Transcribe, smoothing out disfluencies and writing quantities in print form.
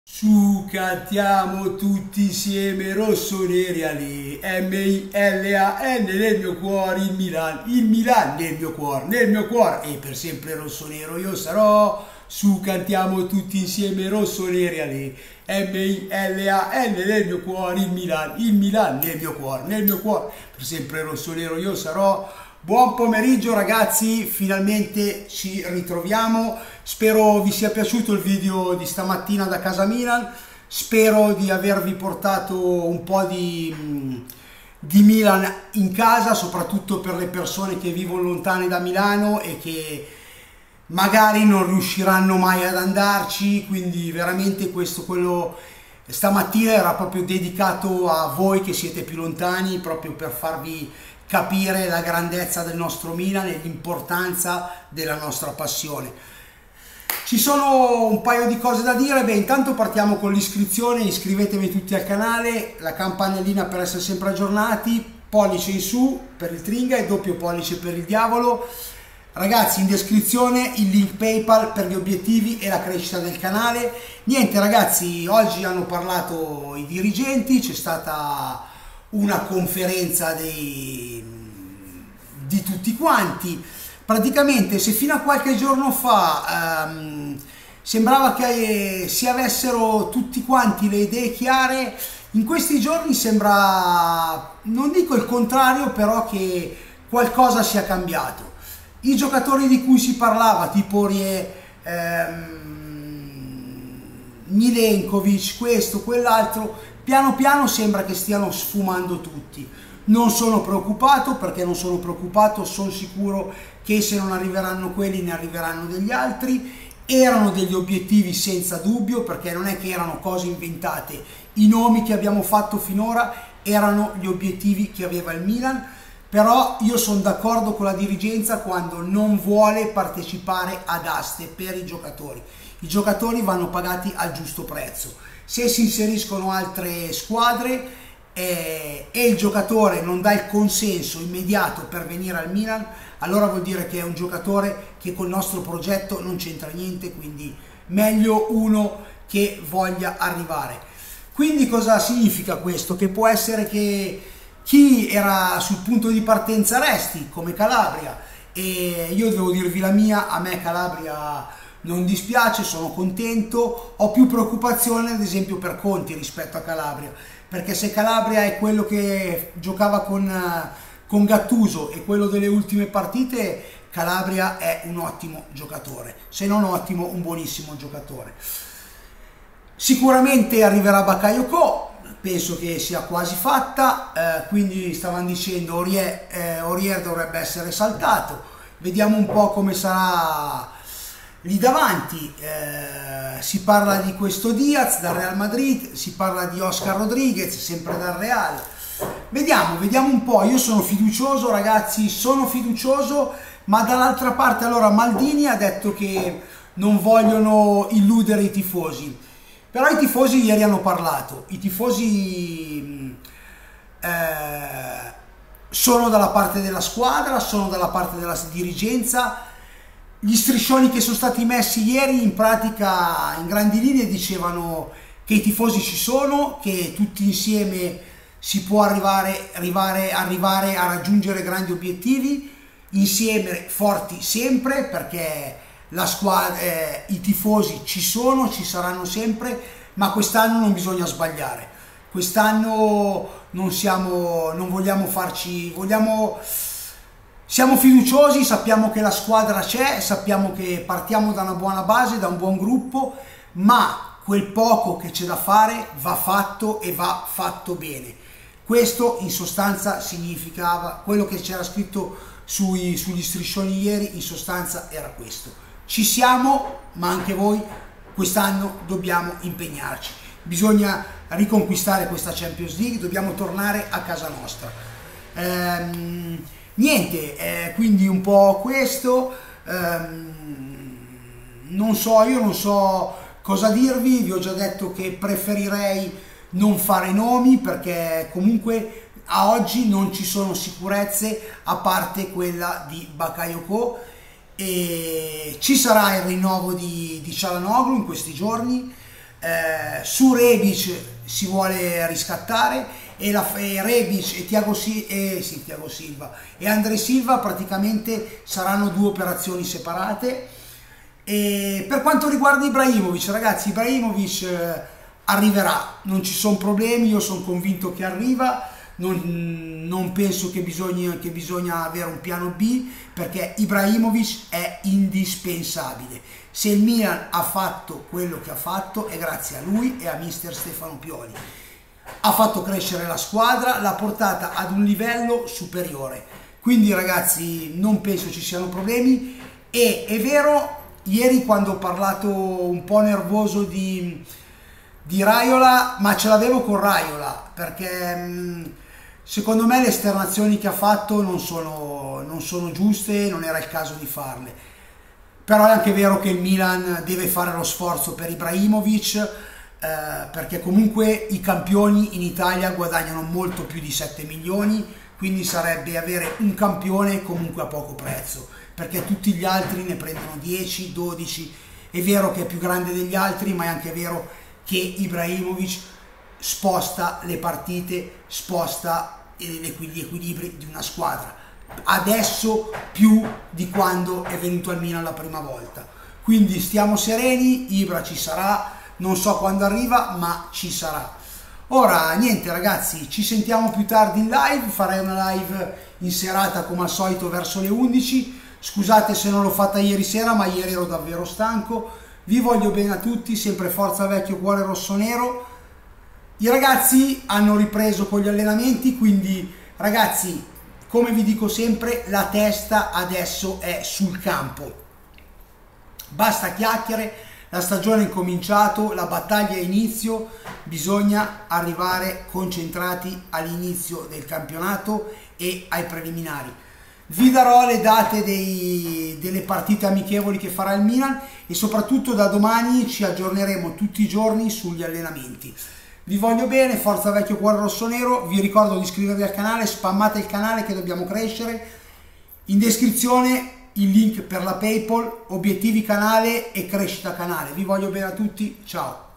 Su, cantiamo tutti insieme rossoneri ali, M-I-L-A-N nel mio cuore, il Milan nel mio cuore, e per sempre rossonero io sarò. Su, cantiamo tutti insieme rossoneri ali, M-I-L-A-N nel mio cuore, il Milan nel mio cuore, per sempre rossonero io sarò. Buon pomeriggio ragazzi, finalmente ci ritroviamo, spero vi sia piaciuto il video di stamattina da casa Milan, spero di avervi portato un po' di Milan in casa, soprattutto per le persone che vivono lontane da Milano e che magari non riusciranno mai ad andarci, quindi veramente quello stamattina era proprio dedicato a voi che siete più lontani, proprio per farvi capire la grandezza del nostro Milan e l'importanza della nostra passione. Ci sono un paio di cose da dire. Beh, intanto partiamo con l'iscrizione, iscrivetevi tutti al canale, la campanellina per essere sempre aggiornati, pollice in su per il Tringa e doppio pollice per il Diavolo. Ragazzi, in descrizione il link PayPal per gli obiettivi e la crescita del canale. Niente ragazzi, oggi hanno parlato i dirigenti, c'è stata una conferenza di tutti quanti. Praticamente, se fino a qualche giorno fa sembrava che si avessero tutti quanti le idee chiare, in questi giorni sembra, non dico il contrario, però che qualcosa sia cambiato. I giocatori di cui si parlava, tipo Aurier, Milenkovic, questo, quell'altro, piano piano sembra che stiano sfumando tutti. Non sono preoccupato, perché non sono preoccupato, sono sicuro che se non arriveranno quelli ne arriveranno degli altri. Erano degli obiettivi senza dubbio, perché non è che erano cose inventate, i nomi che abbiamo fatto finora erano gli obiettivi che aveva il Milan. Però io sono d'accordo con la dirigenza quando non vuole partecipare ad aste per i giocatori. I giocatori vanno pagati al giusto prezzo. Se si inseriscono altre squadre e il giocatore non dà il consenso immediato per venire al Milan, allora vuol dire che è un giocatore che col nostro progetto non c'entra niente, quindi meglio uno che voglia arrivare. Quindi cosa significa questo? Che può essere che chi era sul punto di partenza resti, come Calabria, e io devo dirvi la mia, a me Calabria non dispiace, sono contento, ho più preoccupazione ad esempio per Conti rispetto a Calabria, perché se Calabria è quello che giocava con Gattuso e quello delle ultime partite, Calabria è un ottimo giocatore, se non ottimo, un buonissimo giocatore. Sicuramente arriverà Bakayoko, penso che sia quasi fatta, quindi stavano dicendo Aurier dovrebbe essere saltato, vediamo un po' come sarà lì davanti. Si parla di questo Diaz dal Real Madrid, si parla di Oscar Rodriguez sempre dal Real, vediamo un po'. Io sono fiducioso ragazzi, sono fiducioso, ma dall'altra parte allora Maldini ha detto che non vogliono illudere i tifosi. Però i tifosi ieri hanno parlato, i tifosi sono dalla parte della squadra, sono dalla parte della dirigenza. Gli striscioni che sono stati messi ieri in pratica in grandi linee dicevano che i tifosi ci sono, che tutti insieme si può arrivare a raggiungere grandi obiettivi, insieme forti sempre, perché la squadra, i tifosi ci sono, ci saranno sempre, ma quest'anno non bisogna sbagliare. Quest'anno non vogliamo farci, siamo fiduciosi, sappiamo che la squadra c'è, sappiamo che partiamo da una buona base, da un buon gruppo, ma quel poco che c'è da fare va fatto e va fatto bene. Questo in sostanza significava, quello che c'era scritto sugli striscioni ieri, in sostanza era questo. Ci siamo, ma anche voi quest'anno dobbiamo impegnarci. Bisogna riconquistare questa Champions League, dobbiamo tornare a casa nostra. Niente, quindi un po' questo. Non so cosa dirvi, vi ho già detto che preferirei non fare nomi, perché comunque a oggi non ci sono sicurezze a parte quella di Bakayoko. E ci sarà il rinnovo di Çalhanoğlu in questi giorni, Su Rebic si vuole riscattare, e Rebic e Thiago Silva e André Silva praticamente saranno due operazioni separate. E per quanto riguarda Ibrahimovic, ragazzi, Ibrahimovic arriverà, non ci sono problemi, io sono convinto che arriva. Non penso che bisogna avere un piano B, perché Ibrahimovic è indispensabile. Se il Milan ha fatto quello che ha fatto è grazie a lui e a mister Stefano Pioli. Ha fatto crescere la squadra, l'ha portata ad un livello superiore. Quindi ragazzi, non penso ci siano problemi. E è vero, ieri quando ho parlato un po' nervoso di Raiola, ma ce l'avevo con Raiola, perché secondo me le esternazioni che ha fatto non sono giuste, non era il caso di farle. Però è anche vero che il Milan deve fare lo sforzo per Ibrahimovic, perché comunque i campioni in Italia guadagnano molto più di 7 milioni, quindi sarebbe avere un campione comunque a poco prezzo, perché tutti gli altri ne prendono 10, 12. È vero che è più grande degli altri, ma è anche vero che Ibrahimovic sposta le partite, sposta gli equilibri di una squadra, adesso più di quando è venuto al Milan la prima volta. Quindi stiamo sereni, Ibra ci sarà, non so quando arriva, ma ci sarà. Ora niente ragazzi, ci sentiamo più tardi in live, farei una live in serata come al solito verso le 11. Scusate se non l'ho fatta ieri sera, ma ieri ero davvero stanco. Vi voglio bene a tutti, sempre forza vecchio cuore rossonero. I ragazzi hanno ripreso con gli allenamenti, quindi ragazzi, come vi dico sempre, la testa adesso è sul campo. Basta chiacchiere, la stagione è incominciato, la battaglia è inizio, bisogna arrivare concentrati all'inizio del campionato e ai preliminari. Vi darò le date delle partite amichevoli che farà il Milan e soprattutto da domani ci aggiorneremo tutti i giorni sugli allenamenti. Vi voglio bene, forza vecchio cuore rossonero, vi ricordo di iscrivervi al canale, spammate il canale che dobbiamo crescere. In descrizione il link per la PayPal, obiettivi canale e crescita canale. Vi voglio bene a tutti, ciao!